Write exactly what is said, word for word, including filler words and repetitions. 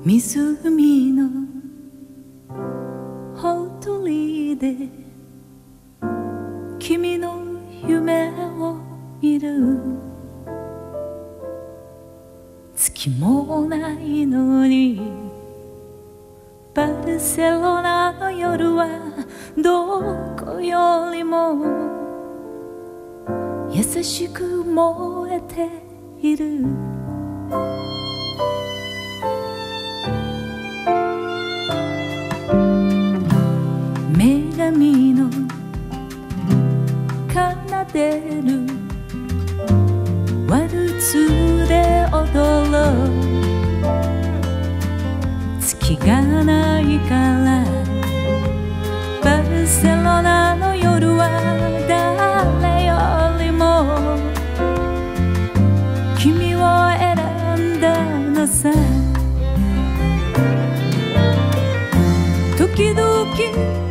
湖のほとりで君の夢を見る。月もないのにバルセロナの夜はどこよりも優しく燃えている。女神の奏でるワルツで踊ろう。月がないからバルセロナの夜は誰よりも君を選んだのさ。時々